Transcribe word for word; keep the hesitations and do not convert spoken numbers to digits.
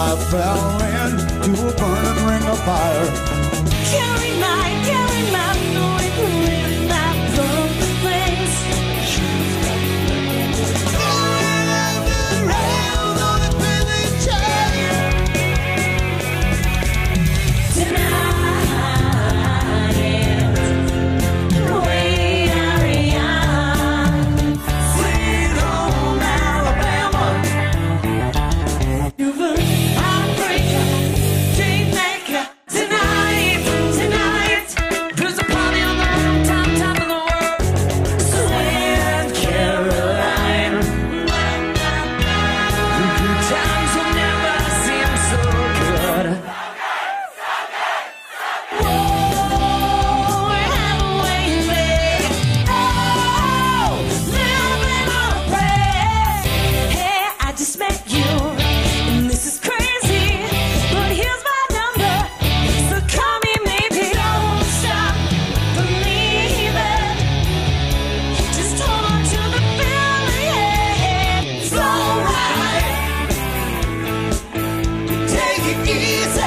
I fell into a burning ring of fire. Carry my, carry my, knowing my broken place. Falling out the rails on a busy chain. Tonight, way out, Sweet home Alabama. you've a heartbreaker, dream maker. Tonight, tonight, there's a party on the rooftop, top of the world. Sweet Caroline, good times will never seem so good. Whoa, we're halfway there. Oh, living on a prayer. Hey, I just met you, and this is crazy, but here's my number, so call me maybe. Don't stop believing, just hold on to the feeling. Slow ride, Take it easy.